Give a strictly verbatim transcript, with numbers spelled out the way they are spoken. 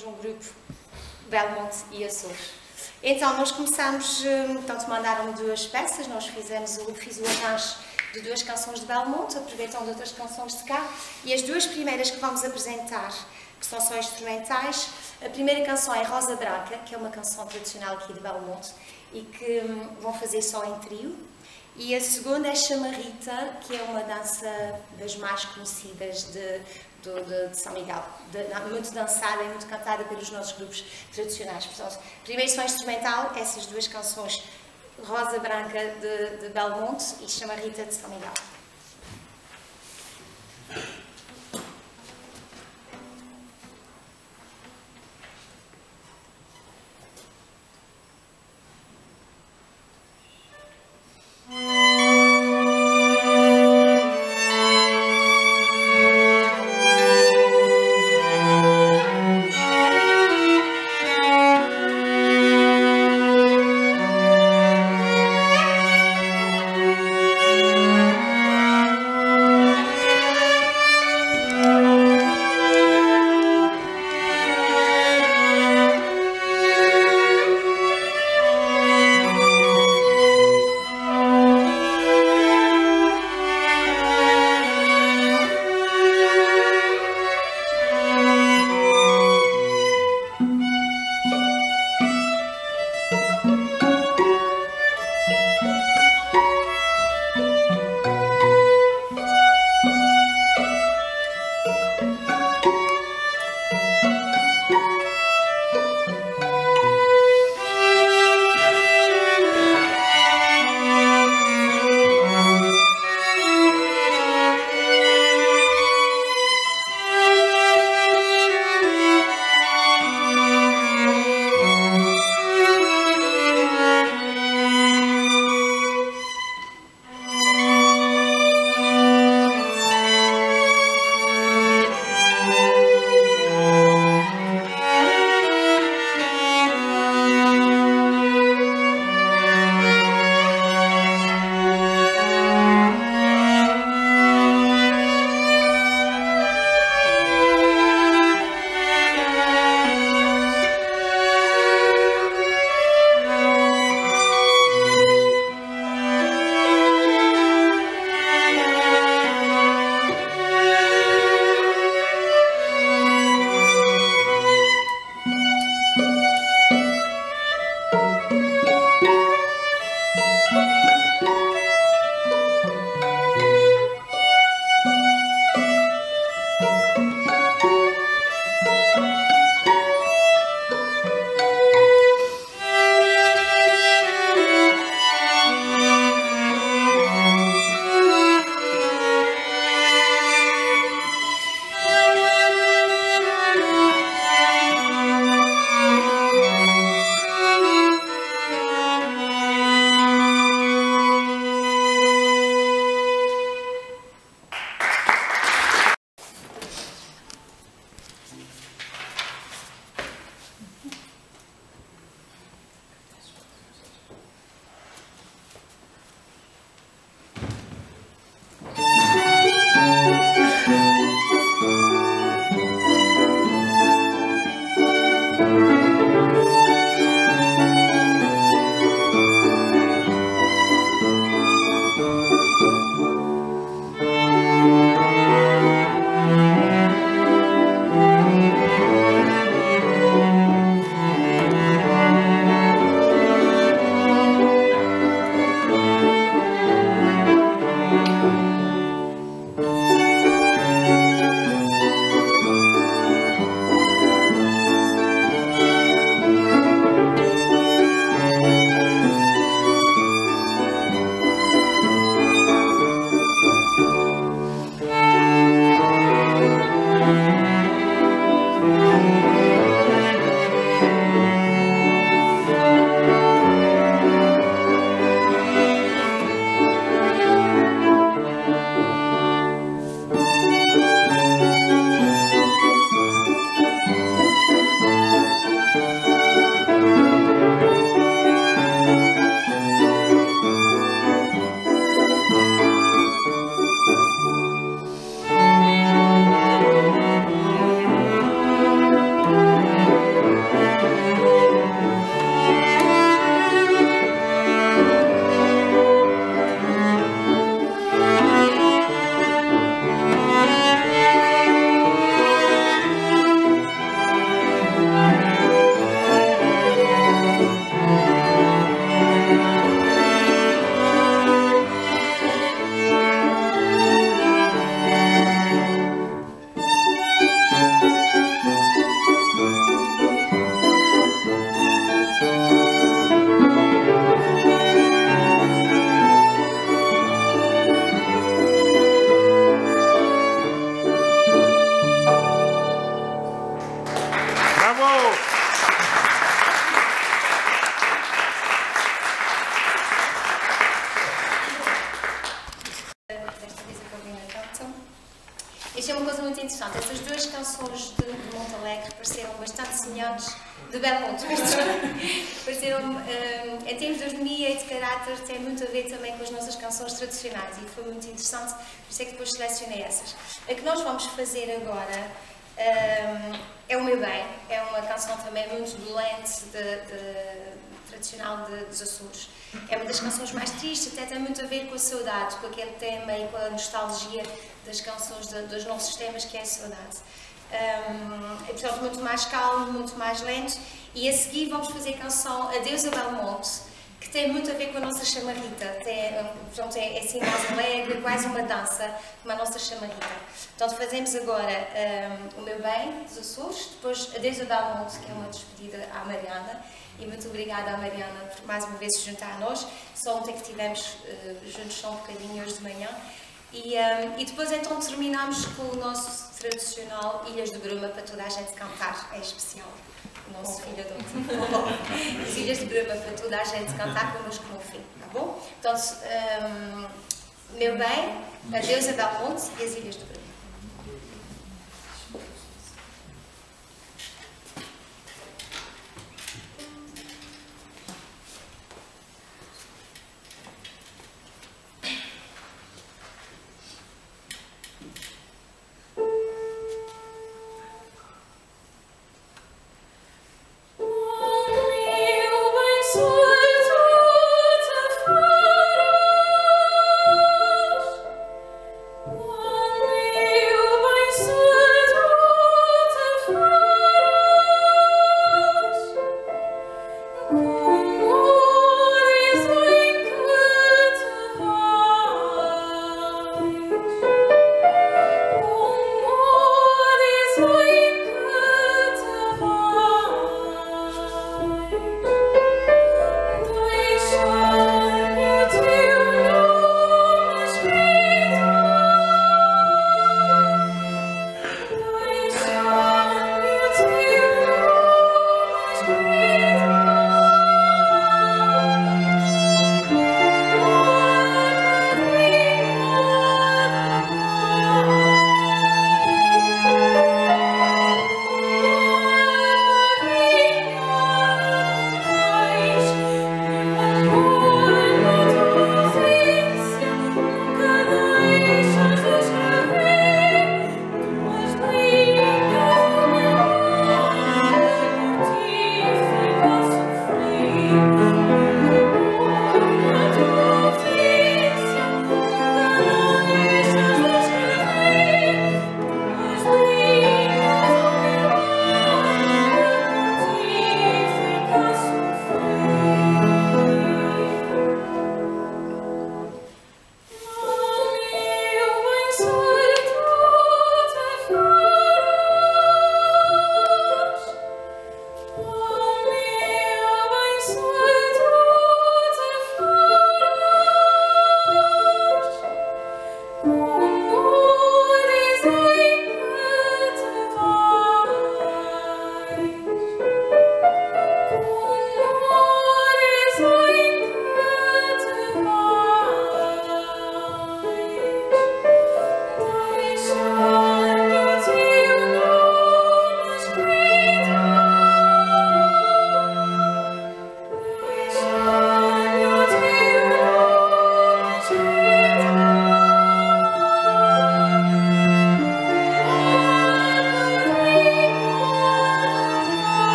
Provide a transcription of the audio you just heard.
um grupo Belmonte e Açores. Então, nós começamos, então, mandaram-me duas peças, nós fizemos, eu fiz o arranjo de duas canções de Belmonte, aproveitando outras canções de cá, e as duas primeiras que vamos apresentar, que são só instrumentais, a primeira canção é Rosa Branca, que é uma canção tradicional aqui de Belmonte, e que hum, vão fazer só em trio, e a segunda é Chamarrita, que é uma dança das mais conhecidas de, de, de, de São Miguel, de, muito dançada e muito cantada pelos nossos grupos tradicionais. Portanto, primeiro só instrumental, essas duas canções, Rosa Branca de, de Belmonte e Chamarrita de São Miguel. Isto é uma coisa muito interessante. Essas duas canções de, de Monte Alegre pareceram bastante semelhantes, de Belmonte, pareceram, um, em termos de harmonia e de caráter, tem muito a ver também com as nossas canções tradicionais e foi muito interessante, por isso é que depois selecionei essas. A que nós vamos fazer agora um, é O Meu Bem, é uma canção também muito dolente, de, de, tradicional de, dos Açores. É uma das canções mais tristes, até tem muito a ver com a saudade, com aquele tema e com a nostalgia das canções, de, dos nossos temas, que é a saudade. Um, é, portanto, muito mais calmo, muito mais lento. E a seguir vamos fazer a canção Adeus a Belmonte, que tem muito a ver com a nossa chamarrita. Tem, portanto, é, é assim mais alegre, quase uma dança, como a nossa chamarrita. Portanto, fazemos agora um, O Meu Bem, dos Açores, depois Adeus a Belmonte, que é uma despedida à Mariana. E muito obrigada à Mariana por mais uma vez se juntar a nós. Só ontem que estivemos uh, juntos só um bocadinho, hoje de manhã. E, um, e depois então terminamos com o nosso tradicional Ilhas de Bruma, para toda a gente cantar, é especial. O nosso filho adotivo. As Ilhas de Bruma, para toda a gente cantar connosco no fim, tá bom? Então, um, Meu Bem, Adeus a Belmonte e as Ilhas de Bruma.